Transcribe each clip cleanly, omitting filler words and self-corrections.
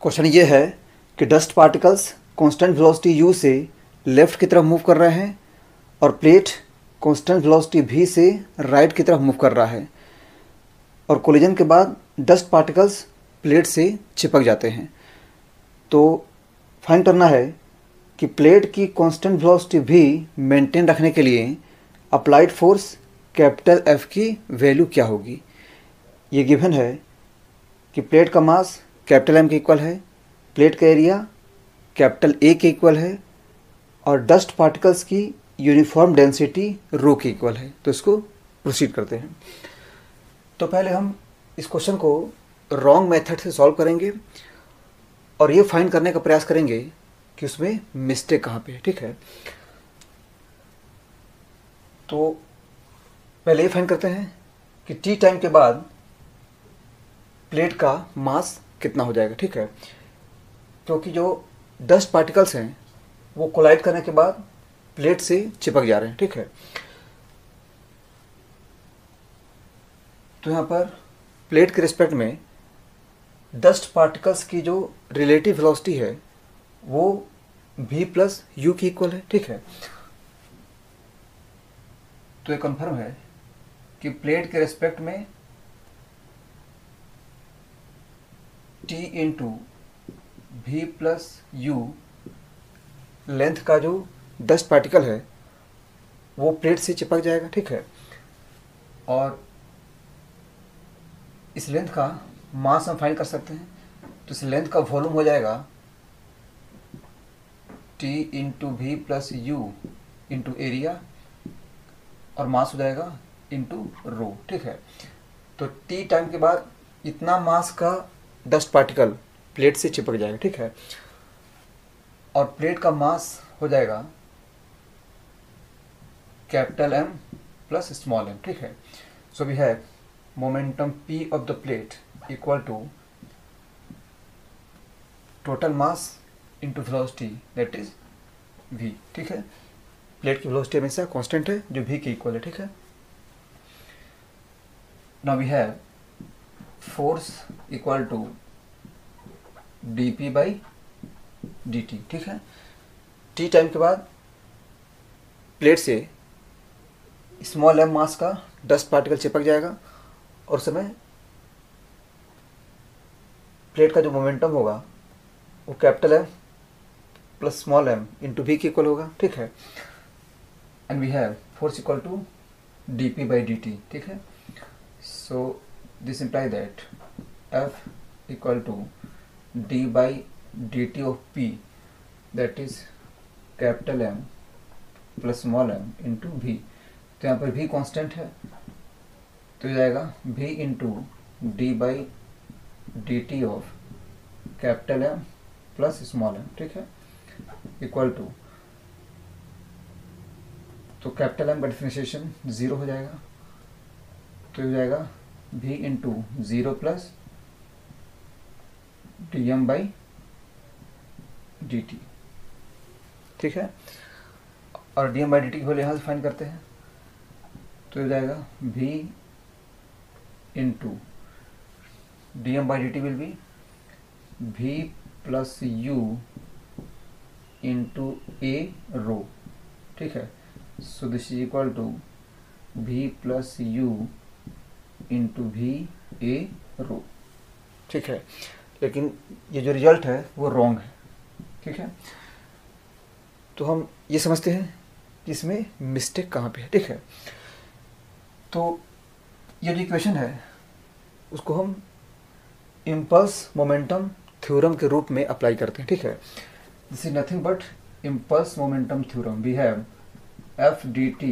Question ये है कि dust particles constant velocity u से लेफ़्ट की तरफ मूव कर रहे हैं और प्लेट कांस्टेंट वेलोसिटी v से राइट की तरफ मूव कर रहा है और कोलिजन के बाद डस्ट पार्टिकल्स प्लेट से चिपक जाते हैं। तो फाइंड करना है कि प्लेट की कांस्टेंट वेलोसिटी v मेंटेन रखने के लिए अप्लाइड फोर्स कैपिटल F की वैल्यू क्या होगी। ये गिवन है कि प्लेट का मास कैपिटल M के इक्वल है, प्लेट का एरिया कैपिटल A के इक्वल है और डस्ट पार्टिकल्स की यूनिफॉर्म डेंसिटी रो के इक्वल है। तो इसको प्रोसीड करते हैं। तो पहले हम इस क्वेश्चन को रॉन्ग मेथड से सॉल्व करेंगे और ये फाइंड करने का प्रयास करेंगे कि उसमें मिस्टेक कहाँ पे है। ठीक है, तो पहले ये फाइंड करते हैं कि टी टाइम के बाद प्लेट का मास कितना हो जाएगा। ठीक है, क्योंकि जो डस्ट पार्टिकल्स हैं वो कोलाइड करने के बाद प्लेट से चिपक जा रहे हैं। ठीक है, तो यहाँ पर प्लेट के रिस्पेक्ट में डस्ट पार्टिकल्स की जो रिलेटिव वेलोसिटी है वो v प्लस यू की इक्वल है। ठीक है, तो ये कंफर्म है कि प्लेट के रिस्पेक्ट में t into V plus U length का जो डस्ट पार्टिकल है वो प्लेट से चिपक जाएगा। ठीक है, और इस लेंथ का मास हम फाइंड कर सकते हैं। तो इस लेंथ का वॉल्यूम हो जाएगा t into V plus you into area और मास हो जाएगा इंटू रो। ठीक है, तो t टाइम के बाद इतना मास का डस्ट पार्टिकल प्लेट से चिपक जाएगा। ठीक है, और प्लेट का मास हो जाएगा capital M plus small m। ठीक है, so we have momentum p of the plate equal to total mass into velocity that is v। ठीक है, प्लेट की वेलोसिटी हमेशा कांस्टेंट है जो v के इक्वल है। ठीक है, now we have force equal to dp by dt। ठीक है, t टाइम के बाद प्लेट से स्मॉल m मास का डस्ट पार्टिकल चिपक जाएगा और उस समय प्लेट का जो मोमेंटम होगा वो capital M plus small m into v के इक्वल होगा। ठीक है, and we have force equal to dp by dt। ठीक है, so this imply that F equal to d by dt of p that is capital M plus small m into v। तो यहाँ पर v constant है तो ये जाएगा v into d by d t of capital M plus small m। ठीक है, equal to, तो कैपिटल M का डिफरेंशिएशन 0 हो जाएगा तो ये हो जाएगा v into 0 plus d m by d t. ठीक है, और d m by d t की वैल्यू यहाँ से फाइंड करते हैं तो हो जाएगा v into d m by d t will be v plus you into A rho. ठीक है, so this is equal to v plus you into v A rho. ठीक है, लेकिन ये जो रिजल्ट है वो रॉन्ग है। ठीक है, तो हम ये समझते हैं कि इसमें मिस्टेक कहाँ पे है। ठीक है, तो ये जो इक्वेशन है उसको हम इम्पल्स मोमेंटम थ्योरम के रूप में अप्लाई करते हैं। ठीक है, this is nothing but impulse momentum theorem. We have F d t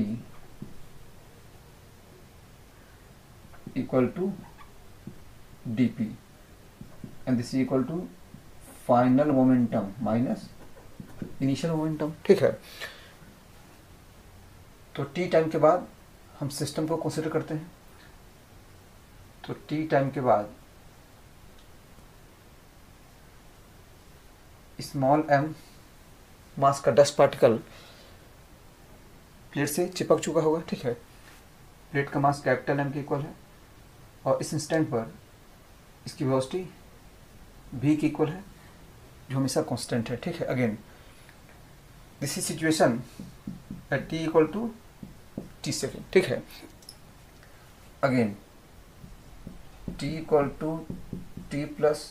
equal to d p and this is equal to final momentum minus initial momentum। ठीक है, तो t टाइम के बाद हम सिस्टम को कंसीडर करते हैं। तो t टाइम के बाद स्मॉल m मास का डस्ट पार्टिकल प्लेट से चिपक चुका होगा। ठीक है, प्लेट का मास कैपिटल M के इक्वल है और इस इंस्टेंट पर इसकी वेलोसिटी v के इक्वल है जो हमेशा कांस्टेंट है, ठीक है। Again this is situation at t equal to t second, ठीक है। Again t equal to t plus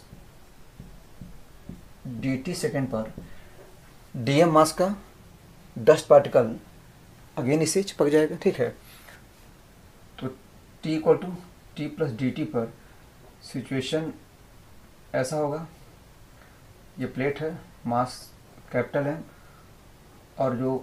dt second पर dm मास का डस्ट पार्टिकल अगेन इससे चिपक जाएगा, ठीक है। तो t equal to t plus dt पर सिचुएशन ऐसा होगा, ये प्लेट है, मास कैपिटल है, और जो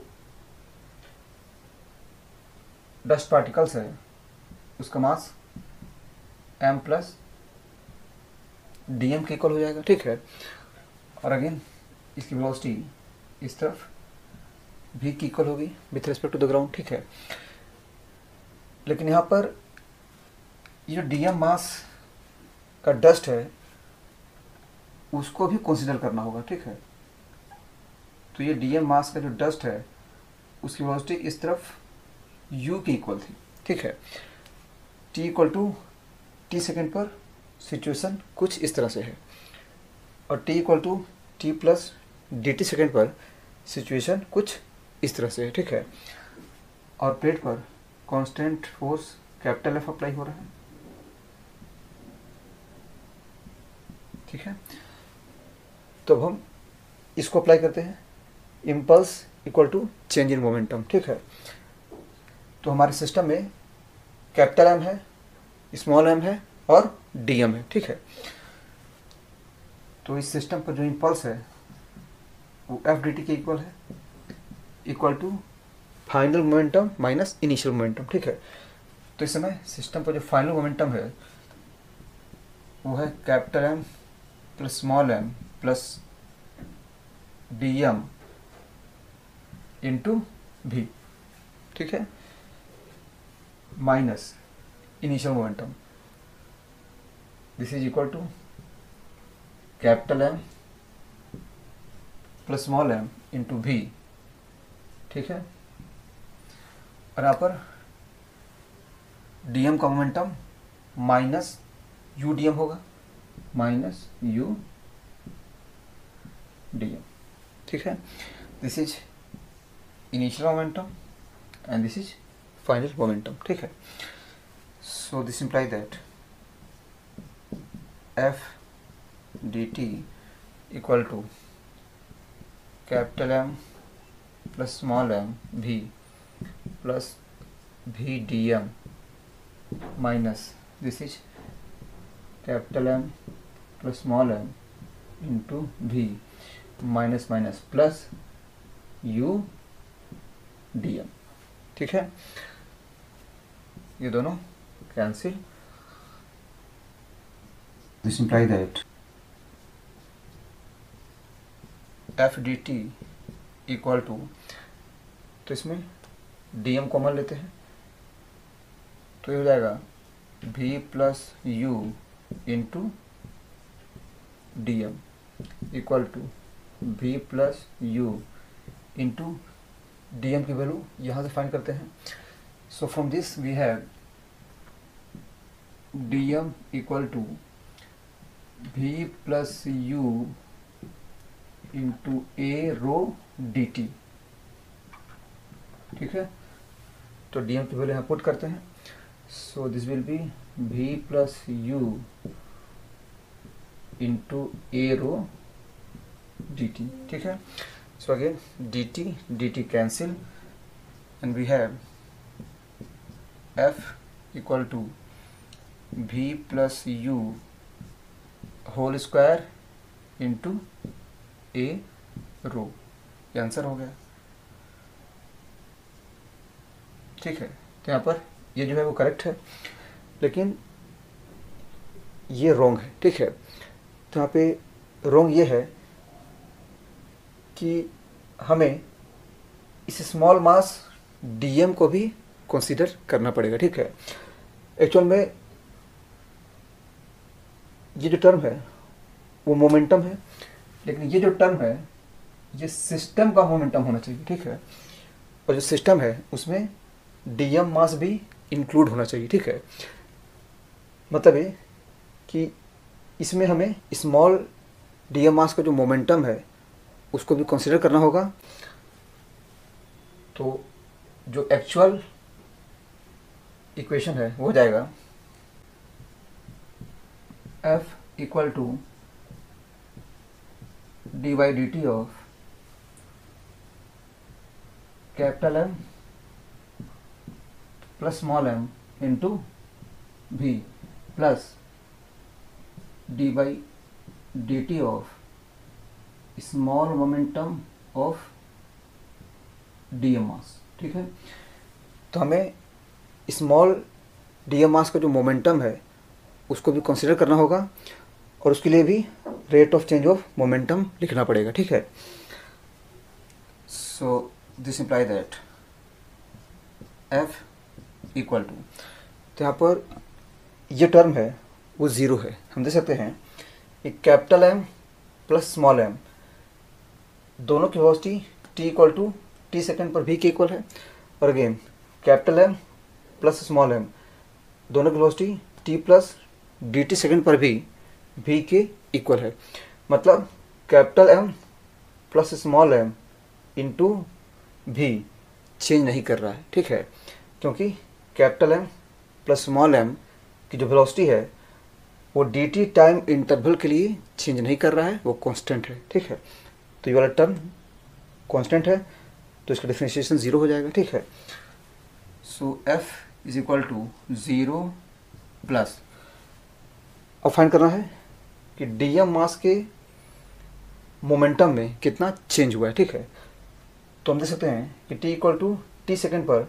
डस्ट पार्टिकल्स है उसका mass m plus d m के इक्वल हो जाएगा, ठीक है। और अगेन इसकी वेलोसिटी इस तरफ v की इक्वल होगी with respect to the ground, ठीक है। लेकिन यहाँ पर ये जो डी एम मास का डस्ट है उसको भी कंसीडर करना होगा, ठीक है। तो ये डी एम मास का जो डस्ट है उसकी वेलोसिटी इस तरफ u की इक्वल थी, ठीक है। t equal to t second पर सिचुएशन कुछ इस तरह से है, और t equal to t plus dt second पर सिचुएशन कुछ इस तरह से है, ठीक है। और प्लेट पर constant force capital F apply हो रहा है, ठीक है। तो अब हम इसको अप्लाई करते हैं, impulse equal to change in momentum, ठीक है। तो हमारे सिस्टम में कैपिटल M है, स्मॉल m है और dm है, ठीक है। तो इस सिस्टम पर जो इम्पल्स है वो एफ डी टी के इक्वल है, equal to final momentum minus initial momentum, ठीक है। तो इस समय सिस्टम पर जो फाइनल मोमेंटम है वो है capital M plus small m plus d m into v, ठीक है, minus initial momentum, this is equal to capital M plus small m into v, ठीक है। और यहाँ पर dm का momentum minus u d m होगा, माइनस यू डी एम, ठीक है। This is initial momentum and this is final momentum, ठीक है। So this imply that F d t equal to capital M plus small m v plus v d m minus this is capital M plus small m into v minus minus plus u d m, ठीक है। ये दोनों cancel, this imply that F d t equal to, तो इसमें D M common लेते हैं तो ये हो जाएगा v plus you into d m equal to v plus you into d m की वैल्यू यहाँ से फाइंड करते हैं। So from this we have d m equal to v plus you into A rho d t, ठीक है। तो d m की value यहाँ पुट करते हैं, so this will be v plus you into A rho d t, ठीक है। So again d T cancel and we have f equal to v plus u whole square into A rho, ये answer हो गया, ठीक है। तो यहाँ पर ये जो है वो करेक्ट है, लेकिन ये रॉन्ग है, ठीक है। तो यहाँ पे रॉन्ग ये है कि हमें इस स्मॉल मास डीएम को भी कंसीडर करना पड़ेगा, ठीक है। एक्चुअल में ये जो टर्म है वो मोमेंटम है, लेकिन ये जो टर्म है ये सिस्टम का मोमेंटम होना चाहिए, ठीक है। और जो सिस्टम है उसमें डीएम मास भी इंक्लूड होना चाहिए, ठीक है। मतलब ये कि इसमें हमें स्मॉल डीएम मास का जो मोमेंटम है उसको भी कंसिडर करना होगा। तो जो एक्चुअल इक्वेशन है वो हो जाएगा F equal to d by d t of capital M plus small m into V plus d by d t of small momentum of d m mass. ठीक है, तो हमें स्मॉल डीएम मास का जो मोमेंटम है उसको भी कंसिडर करना होगा और उसके लिए भी rate of change of momentum लिखना पड़ेगा। ठीक है, so this imply that F equal to, तो यहाँ पर ये टर्म है वो ज़ीरो है। हम देख सकते हैं कि capital M plus small m दोनों की velocity t equal to t second पर v के इक्वल है, और again capital M plus small m दोनों की velocity t plus d t second पर भी v के इक्वल है। मतलब capital M plus small m into v change नहीं कर रहा है। ठीक है, क्योंकि capital M plus small m की जो वेलोसिटी है वो डी टी टाइम इंटरवल के लिए चेंज नहीं कर रहा है, वो कांस्टेंट है। ठीक है, तो ये वाला टर्म कांस्टेंट है तो इसका डिफरेंशिएशन ज़ीरो हो जाएगा। ठीक है, so F is equal to zero plus, अब फाइंड करना है कि डीएम मास के मोमेंटम में कितना चेंज हुआ है। ठीक है, तो हम देख सकते हैं कि t equal to t second पर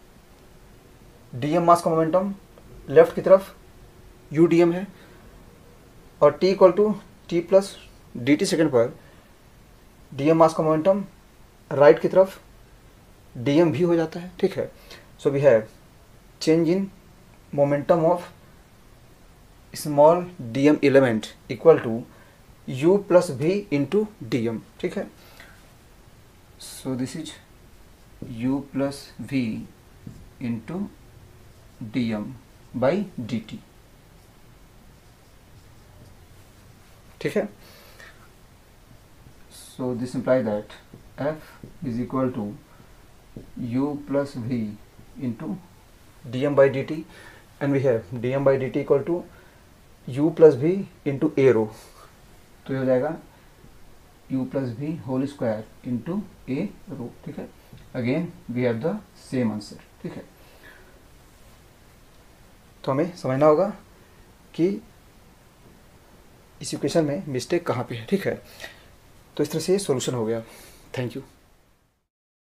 डीएम मास का मोमेंटम लेफ्ट की तरफ यू डी एम है, और t equal to t plus d t second पर डीएम मास का मोमेंटम राइट की तरफ डी एम भी हो जाता है। ठीक है, so we have change in momentum of small d m element equal to u plus v into d m. ठीक है, so this is u plus v into d m by d t. ठीक है, so this imply that F is equal to u plus v into d m by d t, and we have d m by d t equal to u plus v into A rho, तो ये हो जाएगा u plus v whole square into A rho. ठीक है, again we have the same answer. ठीक है, तो हमें समझना होगा कि इस इक्वेशन में मिस्टेक कहाँ पे है। ठीक है, तो इस तरह से सॉल्यूशन हो गया। Thank you.